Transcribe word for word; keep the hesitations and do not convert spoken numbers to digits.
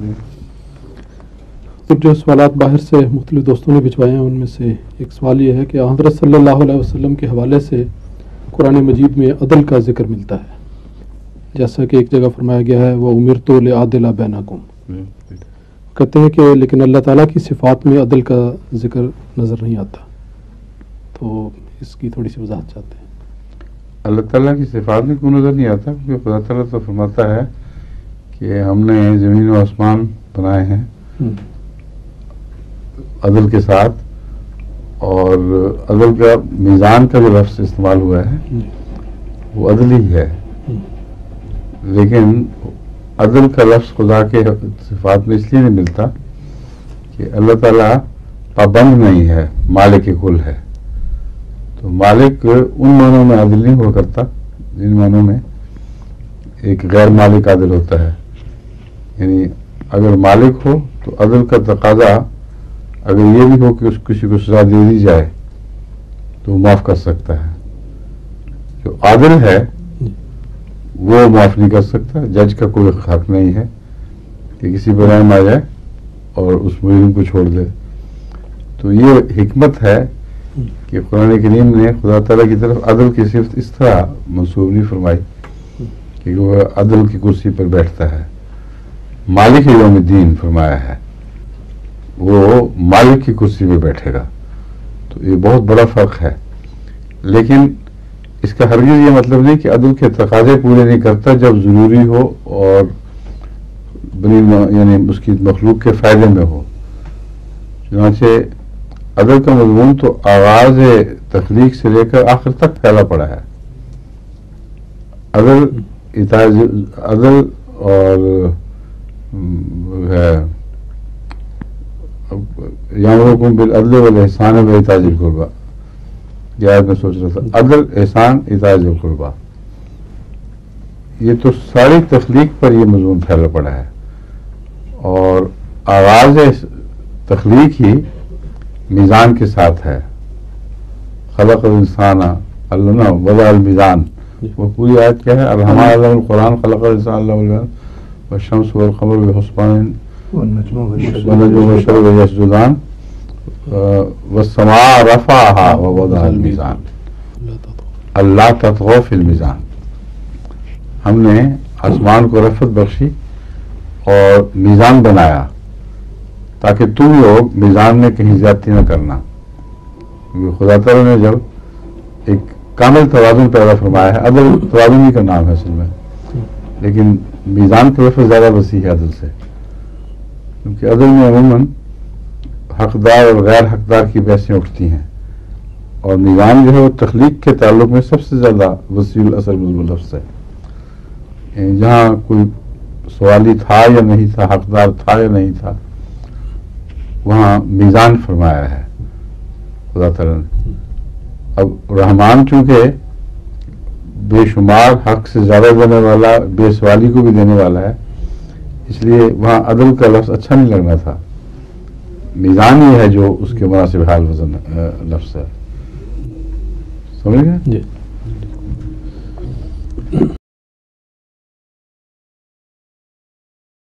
تو جو سوالات باہر سے مختلف دوستوں نے بھجوائے ہیں ان میں سے ایک سوال یہ ہے کہ حضرت صلی اللہ علیہ وسلم کے حوالے سے قرآن مجید میں عدل کا ذکر ملتا ہے، جیسا کہ ایک جگہ فرمایا گیا ہے وہ امرت لأعدل بینکم، کہتے ہیں کہ لیکن اللہ تعالیٰ کی صفات میں عدل کا ذکر نظر نہیں آتا، تو اس کی تھوڑی سی وضاحت چاہتے ہیں۔ اللہ تعالیٰ کی صفات میں کیوں نظر نہیں آتا؟ کیونکہ خدا تعالیٰ تو فرماتا ہے کہ ہم نے زمین و آسمان بنائے ہیں عدل کے ساتھ، اور عدل کا میزان کا جو لفظ استعمال ہوا ہے وہ عدل ہی ہے، لیکن عدل کا لفظ خدا کے صفات میں اس لیے نہیں ملتا کہ اللہ تعالیٰ پابند نہیں ہے، مالک کل ہے۔ تو مالک ان معنوں میں عادل نہیں ہوا کرتا جن معنوں میں ایک غیر مالک عادل ہوتا ہے، یعنی اگر مالک ہو تو عدل کا تقاضا اگر یہ بھی ہو کہ اس کسی کو سزا دے دی جائے تو وہ معاف کر سکتا ہے، جو عادل ہے وہ معاف نہیں کر سکتا۔ جج کا کوئی حق نہیں ہے کہ کسی پر رحم آ جائے اور اس مجرم کو چھوڑ دے۔ تو یہ حکمت ہے کہ قرآن کریم نے خدا تعالیٰ کی طرف عدل کی صفت اس طرح منسوب نہیں فرمائی کہ وہ عدل کی کرسی پر بیٹھتا ہے، مالک یوم الدین فرمایا ہے، وہ مالک کی کرسی پہ بیٹھے گا۔ تو یہ بہت بڑا فرق ہے، لیکن اس کا ہرگز یہ مطلب نہیں کہ عدل کے تقاضے پورے نہیں کرتا جب ضروری ہو اور بنی یعنی اس کی مخلوق کے فائدے میں ہو۔ چنانچہ عدل کا مضمون تو آغاز تخلیق سے لے کر آخر تک پھیلا پڑا ہے۔ عدل عدل اور ہے یامرکم بالعدل والاحسان وایتاء ذی القربی، یہ آیت میں سوچ رہا تھا، عدل، احسان، ایتاء ذی القربی، یہ تو ساری تخلیق پر یہ مضمون پھیلا پڑا ہے، اور آغاز تخلیق ہی میزان کے ساتھ ہے۔ خلق الانسان اللہ وضع المیزان، وہ پوری آیت کیا ہے؟ الرحمن علم القرآن خلق الانسان علمہ البیان والشمس والقمر بحسبان والنجم والشجر یسجدان والسماء رفعها ووضع المیزان اللہ تطغوا فی المیزان۔ ہم نے آسمان کو رفعت بخشی اور میزان بنایا تاکہ تم لوگ میزان میں کہیں زیادتی نہ کرنا، کیونکہ خدا تعالیٰ نے جب ایک کامل توازن پیدا فرمایا ہے، عدل توازن ہی کا نام ہے اصل میں، لیکن میزان کی لفظ زیادہ وسیع ہے عدل سے، کیونکہ عدل میں عموماً حقدار اور غیر حقدار کی بحثیں اٹھتی ہیں، اور میزان جو ہے وہ تخلیق کے تعلق میں سب سے زیادہ وسیع الاثر مضمون لفظ ہے۔ جہاں کوئی سوالی تھا یا نہیں تھا، حقدار تھا یا نہیں تھا، وہاں میزان فرمایا ہے خدا تعالیٰ نے۔ اب رحمان چونکہ بے شمار حق سے زیادہ دینے والا، بے سوالی کو بھی دینے والا ہے، اس لیے وہاں عدل کا لفظ اچھا نہیں لگنا تھا، میزان ہی ہے جو اس کے مناسب حال وزن لفظ ہے، سمجھ گئے؟ جی۔